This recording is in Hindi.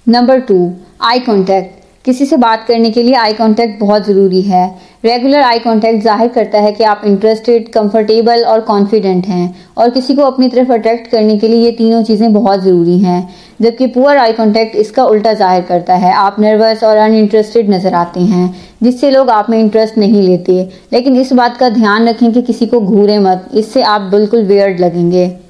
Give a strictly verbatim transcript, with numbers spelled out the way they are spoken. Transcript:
Number two, eye contact. किसी से बात करने के लिए आई कांटेक्ट बहुत ज़रूरी है। रेगुलर आई कांटेक्ट जाहिर करता है कि आप इंटरेस्टेड, कंफर्टेबल और कॉन्फिडेंट हैं, और किसी को अपनी तरफ अट्रैक्ट करने के लिए ये तीनों चीज़ें बहुत ज़रूरी हैं। जबकि पुअर आई कांटेक्ट इसका उल्टा जाहिर करता है। आप नर्वस और अनइंटरेस्टेड नज़र आते हैं, जिससे लोग आप में इंटरेस्ट नहीं लेते। लेकिन इस बात का ध्यान रखें कि किसी को घूरे मत, इससे आप बिल्कुल वियर्ड लगेंगे।